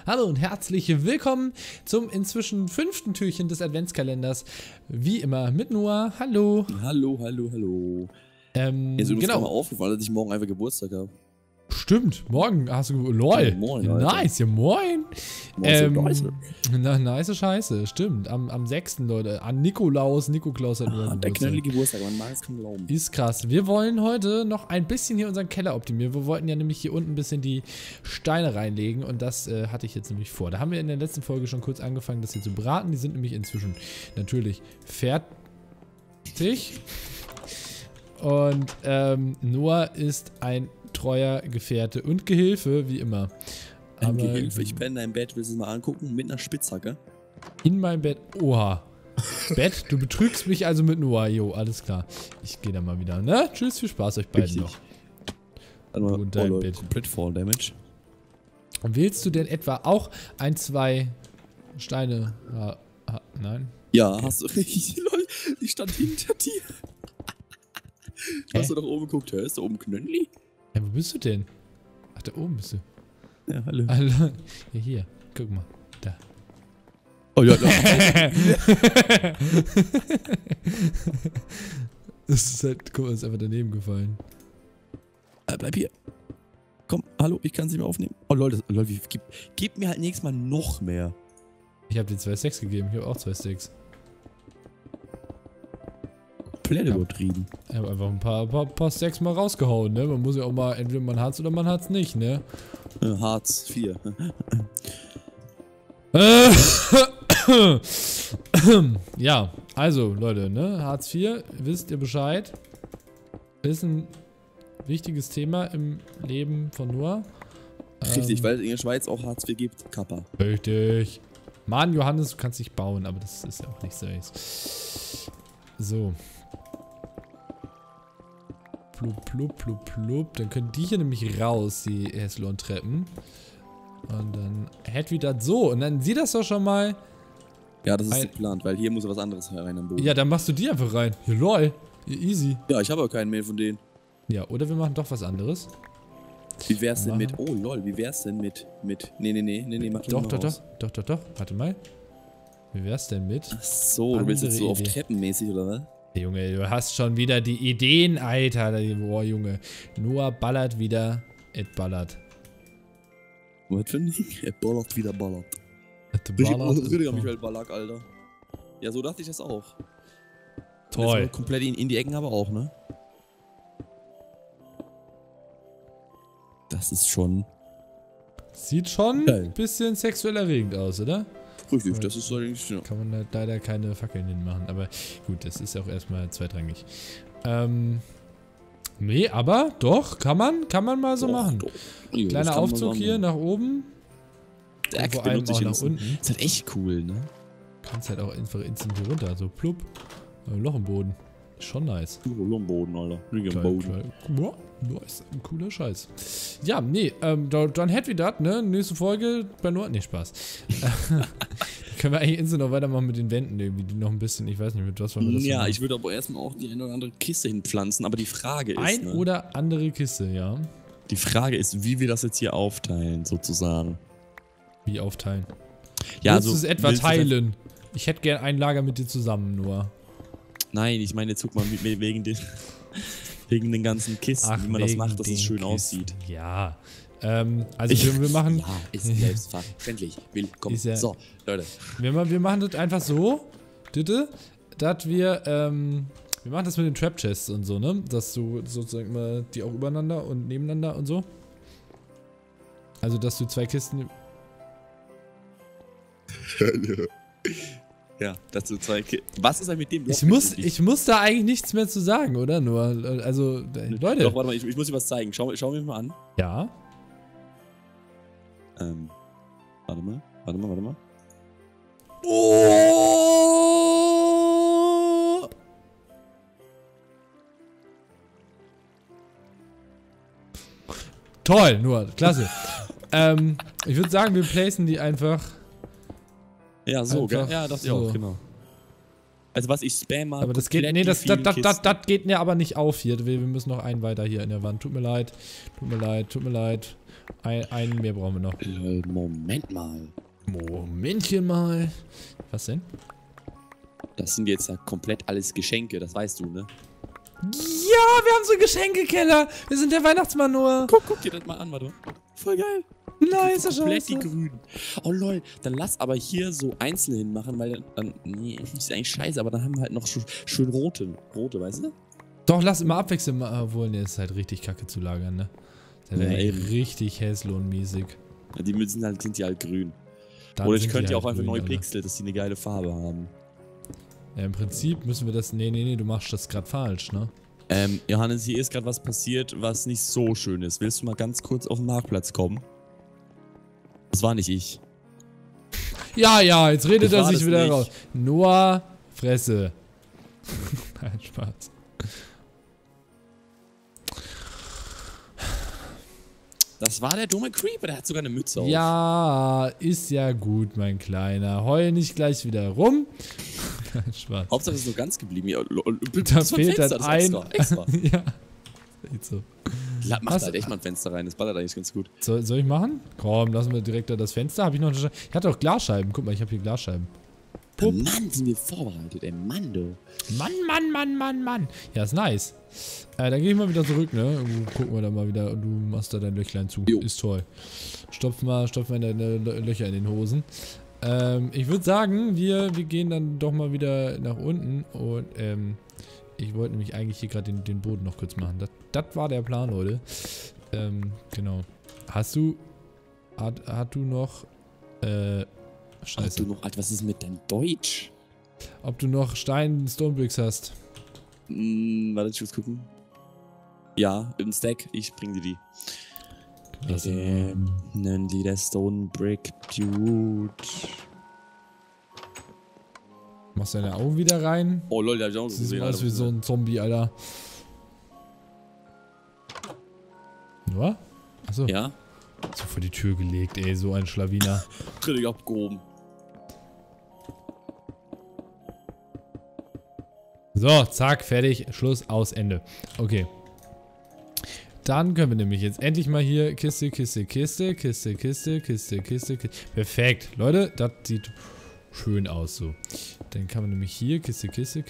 Hallo und herzlich willkommen zum inzwischen 5. Türchen des Adventskalenders. Wie immer mit Noah. Hallo. Hallo. Mir ist übrigens Genau. mal aufgefallen, dass ich morgen einfach Geburtstag habe. Stimmt, morgen hast du... LOL. Ja, moin, Alter. Nice, ja moin. Nice. Nice Scheiße, stimmt. Am 6. Leute, an Nikolaus hat nur Der Geburtstag. knallige Geburtstag, man mag es kaum glauben. Ist krass. Wir wollen heute noch ein bisschen hier unseren Keller optimieren. Wir wollten ja nämlich hier unten ein bisschen die Steine reinlegen und das hatte ich jetzt nämlich vor. Da haben wir in der letzten Folge schon kurz angefangen, das hier zu braten. Die sind nämlich inzwischen natürlich fertig. Und Noah ist ein treuer Gefährte und Gehilfe, wie immer. Ein Gehilfe, ich bin in deinem Bett, willst du es mal angucken? Mit einer Spitzhacke. In meinem Bett. Oha. Bett, du betrügst mich also mit Noah. Jo, alles klar. Ich gehe dann mal wieder, ne? Tschüss, viel Spaß euch beiden noch. Und dein Bett. Komplett Fall Damage. Und willst du denn etwa auch ein, zwei Steine? Nein? Ja, hast du richtig. Ich stand hinter dir. Hast du nach oben geguckt? Ist da oben Knönli? Ja, wo bist du denn? Ach, da oben bist du. Ja, hallo. Hallo. Ja, hier. Guck mal. Da. Oh ja, Das ist halt, guck mal, ist einfach daneben gefallen. bleib hier. Komm, hallo, ich kann sie mir aufnehmen. Oh Leute, gib mir halt nächstes Mal noch mehr. Ich habe dir 2 Stacks gegeben. Ich habe auch 2 Stacks. Komplett übertrieben. Ich habe einfach ein paar Stacks mal rausgehauen, ne? Man muss ja auch mal, entweder man hat's oder man hat's nicht, ne? Hartz 4. Ja, also Leute, ne? Hartz IV, wisst ihr Bescheid? Ist ein wichtiges Thema im Leben von Noah. Richtig, weil es in der Schweiz auch Hartz IV gibt. Kappa. Richtig. Mann, Johannes, du kannst dich bauen, aber das ist ja auch nicht seriös. So. Plup. Dann können die hier nämlich raus, die Heslon-Treppen. Und dann hätte wie das so. Und dann sieh das doch schon mal. Ja, das ist geplant, weil hier muss was anderes herein am Boden. Ja, dann machst du die einfach rein. Ja, lol. Easy. Ja, ich habe aber keinen mehr von denen. Ja, oder wir machen doch was anderes. Wie wär's denn mit... Oh, lol, wie wär's denn mit... Nee, mach Doch. Warte mal. Wie wär's denn mit... Ach so, du willst jetzt so auf Idee. Treppenmäßig, oder was? Junge, du hast schon wieder die Ideen, Alter. Boah, Junge. Noah ballert wieder. Es ballert. Was für ein Ding? Er ballert wieder ballert. Es ballert. Michael Ballack, Alter. Ja, so dachte ich das auch. Toll. Komplett in die Ecken aber auch, ne? Das ist schon... Sieht schon geil. ein bisschen sexuell erregend aus, oder? Richtig, das ist allerdings... Ja. Kann man da leider keine Fackeln hinmachen. Aber gut, das ist ja auch erstmal zweitrangig. Nee, aber doch, kann man mal so machen. Doch. Jo, Kleiner Aufzug hier nach oben. Der vor allem auch nach ist unten. halt echt cool, ne? Kannst halt auch einfach instant hier runter. So plupp. Loch im Boden. Schon nice. Am Boden, Alter. Boah, nice. Ein cooler Scheiß. Ja, nee, dann hätten wir das, ne? Nächste Folge bei Nord. Nee, Spaß. Können wir eigentlich instant noch weitermachen mit den Wänden irgendwie, die noch ein bisschen, ich weiß nicht, mit was wollen wir das Ja, machen? ich würde aber erstmal auch die eine oder andere Kiste hinpflanzen, aber die Frage ist, ne? Oder andere Kiste, ja. Die Frage ist, wie wir das jetzt hier aufteilen, sozusagen. Wie aufteilen? Ja, Willst du es etwa teilen? Ich hätte gern ein Lager mit dir zusammen, nur. Nein, ich meine, jetzt guck mal, wegen den ganzen Kisten, wie man das macht, dass es schön aussieht. Ja. Also wir machen... Ja, ist selbstverständlich. Willkommen. Ist ja, so, Leute. Wir machen das einfach so, bitte, dass wir machen das mit den Trap Chests und so, ne? Dass du sozusagen mal die auch übereinander und nebeneinander und so. Also, dass du 2 Kisten... Ja, dass du 2 Kisten... Was ist denn mit dem Block? Ich muss da eigentlich nichts mehr zu sagen, oder? Nur, also, Leute. Doch, warte mal, ich muss dir was zeigen. Schau mir mal an. Ja. Warte mal. Oh! Toll, nur, klasse. Ich würde sagen, wir placen die einfach. Ja, so, einfach gell? Ja, das so. auch, genau. Also was ich spam mal. Aber das geht, nee, das geht mir aber nicht auf hier. Wir müssen noch einen weiter hier in der Wand. Tut mir leid. Einen mehr brauchen wir noch. Moment mal. Momentchen mal. Was denn? Das sind jetzt ja komplett alles Geschenke, das weißt du, ne? Ja, wir haben so einen Geschenkekeller. Wir sind der Weihnachtsmann nur. Guck dir das mal an, warte. Voll geil. Nice, komplett Scheiße. die Grünen. Oh lol, dann lass aber hier so einzelne hinmachen, weil dann nee, ist eigentlich scheiße, aber dann haben wir halt noch schön rote, weißt du? Doch, lass immer abwechseln. Obwohl, ne, ist halt richtig kacke zu lagern, ne? Das ist Ja, halt eben. richtig sind Ja, die Mützen halt, sind ja halt grün. Dann Oder ich sind könnte die ja halt auch einfach grün, neu Alter. pixeln, dass die eine geile Farbe haben. Ja, im Prinzip müssen wir das. Nee, du machst das gerade falsch, ne? Johannes, hier ist gerade was passiert, was nicht so schön ist. Willst du mal ganz kurz auf den Marktplatz kommen? Das war nicht ich. Ja, jetzt redet Das er war sich das wieder nicht. raus. Nur Fresse. Nein, Spaß. Das war der dumme Creeper, der hat sogar eine Mütze auf. Ja, ist ja gut, mein Kleiner. Heul nicht gleich wieder rum. Nein, Spaß. Hauptsache es ist nur ganz geblieben. Ja, Da fehlt dann ein. Extra. Ja. Ist so. Mach da halt echt mal ein Fenster rein, das ballert eigentlich ganz gut. Soll ich machen? Komm, lassen wir direkt da das Fenster. Habe ich noch eine Ich hatte auch Glasscheiben. Guck mal, ich habe hier Glasscheiben. Mann, sind wir vorbereitet, ey, Mann, du. Mann. Ja, ist nice. Dann gehe ich mal wieder zurück, ne? Gucken wir da mal wieder. Und du machst da dein Löchlein zu. Jo. Ist toll. Stopf mal deine Löcher in den Hosen. Ich würde sagen, wir gehen dann doch mal wieder nach unten. Und, ich wollte nämlich eigentlich hier gerade den Boden noch kurz machen. Das war der Plan, Leute. Genau. Hast du noch, Scheiße. Alter, was ist mit deinem Deutsch? Ob du noch Stonebricks hast? Warte, ich muss gucken. Ja, im Stack, ich bring dir die. Klasse. Nennen die der Stone Brick Dude. Machst deine Augen wieder rein? Oh lol, da hab ich auch Siehst gesehen. du aus wie so ein Zombie, Alter. Nur? Achso. Ja? So vor die Tür gelegt, ey, so ein Schlawiner. Richtig abgehoben. So, zack, fertig, Schluss, aus, Ende. Okay. Dann können wir nämlich jetzt endlich mal hier Kiste. Perfekt. Leute, das sieht schön aus so. Dann kann man nämlich hier Kiste.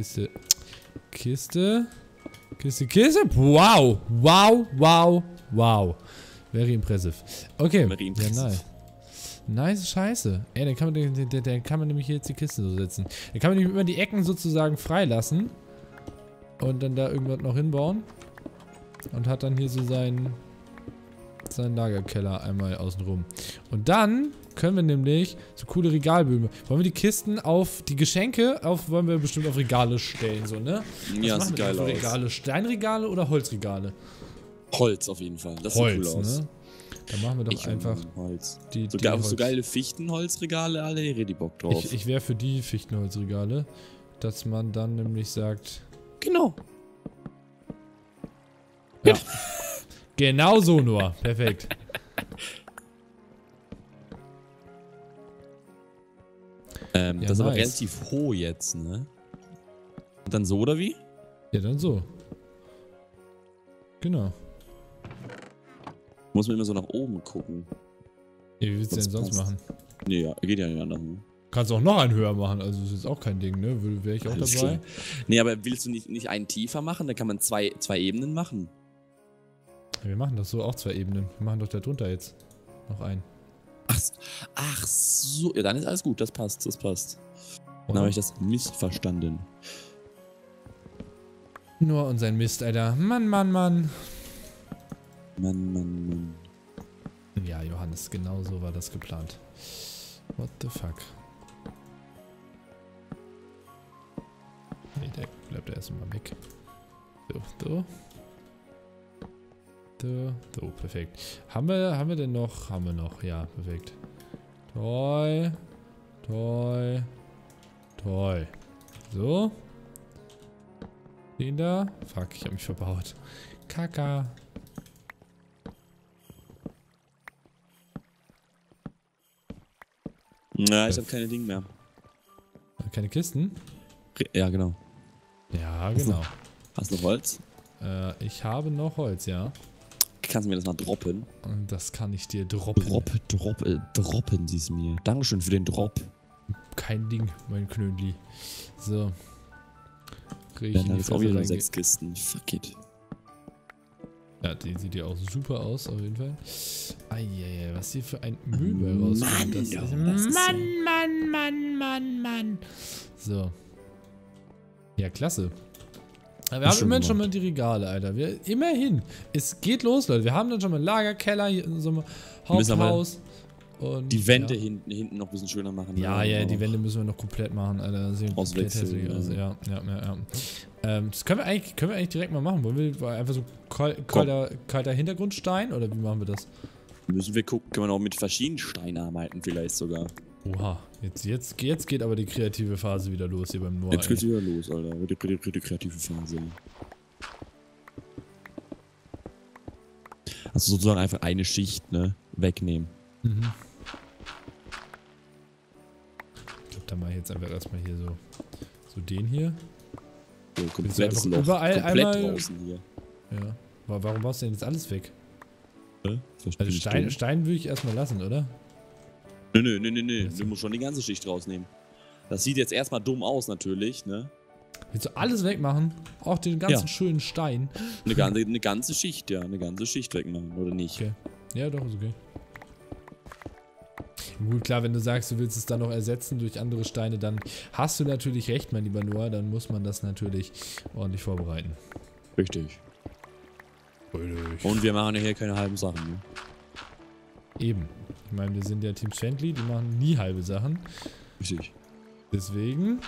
Wow. Very impressive. Okay. Very impressive. Ja, nice. Nice Scheiße. Ey, dann kann man nämlich hier jetzt die Kiste so setzen. Dann kann man nämlich immer die Ecken sozusagen freilassen. Und dann da irgendwas noch hinbauen. Und hat dann hier so seinen Lagerkeller einmal außenrum. Und dann können wir nämlich so coole Regalböden. Wollen wir die Kisten die Geschenke wollen wir bestimmt auf Regale stellen, so, ne? Ja, sieht geil aus. Regale? Steinregale oder Holzregale? Holz auf jeden Fall. Das Holz, sieht cool aus. ne? Dann machen wir doch einfach Holz. die So Holz. geile Fichtenholzregale, Alter, ich hätte Bock drauf. Ich wäre für die Fichtenholzregale, dass man dann nämlich sagt... Genau. Ja. Genau so nur. Perfekt. Das ist aber nice. relativ hoch jetzt, ne? Und dann so, oder wie? Ja, dann so. Genau. Muss man immer so nach oben gucken. Ja, wie willst du denn sonst passt. machen? Nee, ja, geht ja nicht anders. Ne? Kannst auch noch einen höher machen, also das ist auch kein Ding, ne? Wäre ich auch Alles dabei. klar. Nee, aber willst du nicht einen tiefer machen? Da kann man zwei Ebenen machen. Ja, wir machen das so auch 2 Ebenen. Wir machen doch da drunter jetzt noch einen. Ach so. Ja, dann ist alles gut. Das passt. Dann habe ich das missverstanden. Nur und sein Mist, Alter. Mann. Mann. Ja, Johannes, genau so war das geplant. What the fuck? Nee, der bleibt erstmal weg. So. So, perfekt. Haben wir denn noch? Haben wir noch, ja, perfekt. Toll. So. Den da. Fuck, ich habe mich verbaut. Kaka. Ja, ich habe keine Dinge mehr. Keine Kisten? Ja, genau. Ja, genau. Hast du noch Holz? Ich habe noch Holz, ja. Kannst du mir das mal droppen? Und das kann ich dir droppen. Droppen sie es mir. Dankeschön für den Drop. Kein Ding, mein Knödli. So. Krieg Ja, ich in dann die ist auch wieder nur Fresse 6 Kisten. Fuck it. Ja, die sieht ja auch super aus, auf jeden Fall. Eieiei, was hier für ein Müll bei rauskommt. Das ist Mann. So. Ja, klasse. Wir haben immerhin schon mal die Regale, Alter. Immerhin. Es geht los, Leute. Wir haben dann schon mal einen Lagerkeller hier in so einem Haupthaus. Und die Wände hinten noch ein bisschen schöner machen. Ja, die Wände müssen wir noch komplett machen, Alter. Das sieht komplett hässlich aus. Ja. Das können wir eigentlich direkt mal machen. Wollen wir einfach so kalter Hintergrundstein oder wie machen wir das? Müssen wir gucken, können wir auch mit verschiedenen Steinen arbeiten, vielleicht sogar. Oha, jetzt geht aber die kreative Phase wieder los hier beim Noah. Jetzt geht's wieder los, Alter. Die kreative Phase. Also sozusagen einfach eine Schicht, ne? Wegnehmen. Mhm. Ich glaube, da mache ich jetzt einfach erstmal hier so den hier. So, komplettes Loch. Überall komplett einmal draußen hier. Ja. Warum machst du denn jetzt alles weg? Also Stein würde ich erstmal lassen, oder? Nö. Du musst schon die ganze Schicht rausnehmen. Das sieht jetzt erstmal dumm aus, natürlich, ne? Willst du alles wegmachen? Auch den ganzen schönen Stein? Eine ganze Schicht, ja. Eine ganze Schicht wegmachen, oder nicht? Okay. Ja, doch, ist okay. Gut, klar, wenn du sagst, du willst es dann noch ersetzen durch andere Steine, dann hast du natürlich recht, mein lieber Noah. Dann muss man das natürlich ordentlich vorbereiten. Richtig. Und wir machen ja hier keine halben Sachen, ne? Eben. Ich meine, wir sind ja Team Friendly, die machen nie halbe Sachen. Richtig. Deswegen.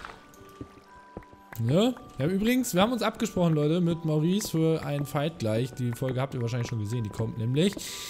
Ja. Wir haben uns abgesprochen, Leute, mit Maurice für einen Fight gleich. Die Folge habt ihr wahrscheinlich schon gesehen. Die kommt nämlich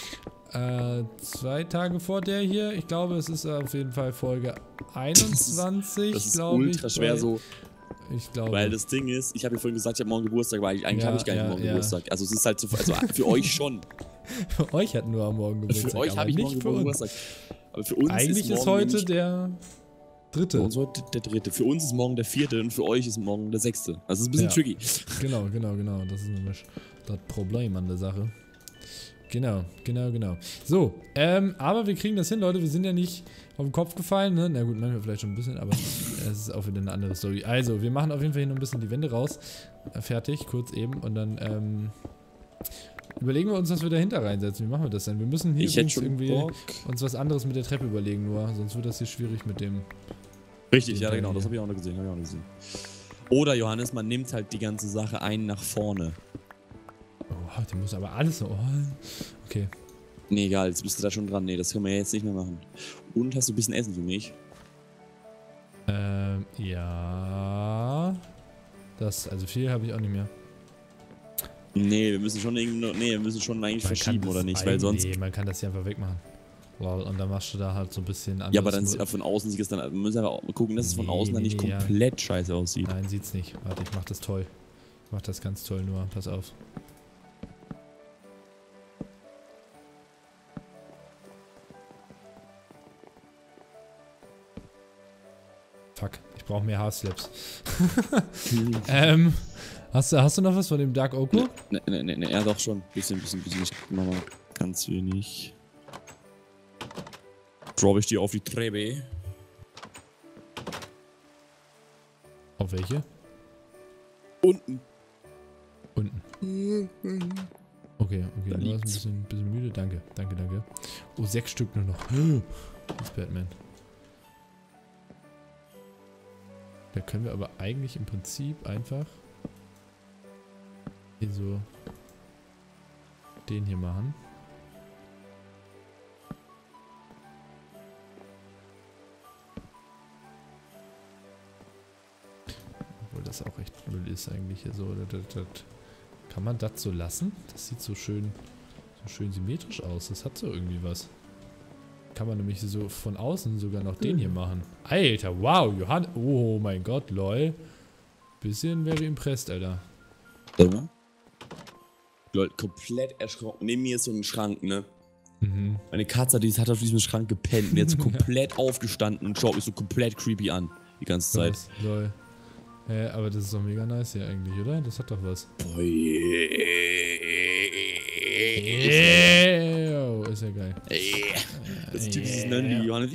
2 Tage vor der hier. Ich glaube, es ist auf jeden Fall Folge 21. Das ist ultra schwer so. Ich glaube. Weil das Ding ist, ich habe ja vorhin gesagt, ich habe morgen Geburtstag, aber eigentlich habe ich gar nicht morgen Geburtstag. Also es ist halt so, also für euch schon. Für euch hat nur am Morgen Geburtstag. Für euch habe ich morgen Geburtstag. Aber für uns eigentlich ist heute der 3. Für uns heute der 3. Für uns ist morgen der 4. und für euch ist morgen der 6. Also es ist ein bisschen tricky. Genau. Das ist nämlich das Problem an der Sache. Genau. So, aber wir kriegen das hin, Leute. Wir sind ja nicht auf den Kopf gefallen, ne? Na gut, manchmal vielleicht schon ein bisschen, aber es ist auch wieder eine andere Story. Also, wir machen auf jeden Fall hier noch ein bisschen die Wände raus. Fertig, kurz eben. Und dann, überlegen wir uns, was wir dahinter reinsetzen. Wie machen wir das denn? Wir müssen hier irgendwie uns was anderes mit der Treppe überlegen, nur. Sonst wird das hier schwierig mit dem... Richtig, ja genau, das habe ich auch noch gesehen. Oder, Johannes, man nimmt halt die ganze Sache nach vorne. Oh, die muss aber alles so... Oh, okay. Nee, egal, jetzt bist du da schon dran. Nee, das können wir jetzt nicht mehr machen. Und hast du ein bisschen Essen für mich? Ja... Also viel habe ich auch nicht mehr. Nee, wir müssen schon eigentlich verschieben, oder nicht? Weil sonst... Nee, man kann das hier einfach wegmachen. Wow, und dann machst du da halt so ein bisschen anders. Ja, aber dann von außen sieht es dann... Wir müssen aber gucken, dass es von außen dann nicht komplett scheiße aussieht. Nein, sieht's nicht. Warte, ich mach das toll. Ich mach das ganz toll, nur pass auf. Fuck, ich brauche mehr Haarslaps. Hast du noch was von dem Dark Oak? Nee, ja doch schon. Bisschen. Ich mach mal ganz wenig. Drop ich die auf die Treppe. Auf welche? Unten. Okay, du warst ein bisschen müde. Danke. Oh, 6 Stück nur noch. Das ist Batman. Da können wir aber eigentlich im Prinzip einfach hier so den hier machen. Obwohl das auch echt Müll ist eigentlich hier so. Kann man das so lassen? Das sieht so schön symmetrisch aus. Das hat so irgendwie was. Kann man nämlich so von außen sogar noch den hier machen. Alter, wow, Johann. Oh mein Gott, lol. Bisschen wäre impressed, Alter. Ja. Lol, komplett erschrocken. Neben mir ist so ein Schrank, ne? Mhm. Meine Katze, die hat auf diesem Schrank gepennt und jetzt komplett aufgestanden und schaut mich so komplett creepy an. Die ganze Zeit. Lol. Aber das ist doch mega nice hier eigentlich, oder? Das hat doch was. Boah, Ist ja geil. das ist dieses Nandi, Johannes.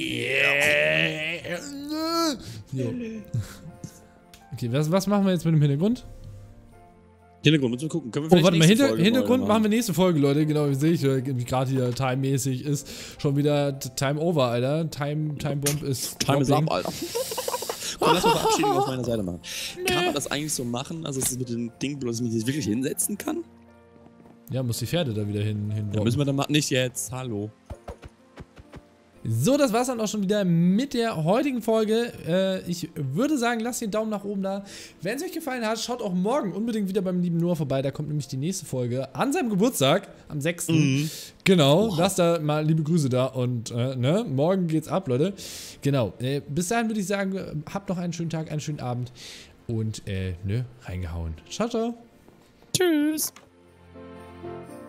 Jo. Okay, was machen wir jetzt mit dem Hintergrund? Hintergrund, müssen wir gucken. Können wir Oh, warte mal, nächste Folge Hintergrund machen? machen wir nächste Folge, Leute. Genau, wie sehe ich gerade hier timemäßig ist schon wieder Time over, Alter. Time Bomb ist Time is up, dropping. Alter. Komm, lass mal Verabschiedung auf meiner Seite machen. Kann man das eigentlich so machen, also dass es mit dem Ding bloß, dass ich mich jetzt wirklich hinsetzen kann? Ja, muss die Pferde da wieder hin. Ja, müssen wir dann machen. Nicht jetzt, hallo. So, das war's dann auch schon wieder mit der heutigen Folge. Ich würde sagen, lasst den Daumen nach oben da. Wenn es euch gefallen hat, schaut auch morgen unbedingt wieder beim lieben Noah vorbei. Da kommt nämlich die nächste Folge an seinem Geburtstag, am 6. Genau, lasst da mal liebe Grüße da und ne, morgen geht's ab, Leute. Genau, bis dahin würde ich sagen, habt noch einen schönen Tag, einen schönen Abend und reingehauen. Ciao, ciao. Tschüss.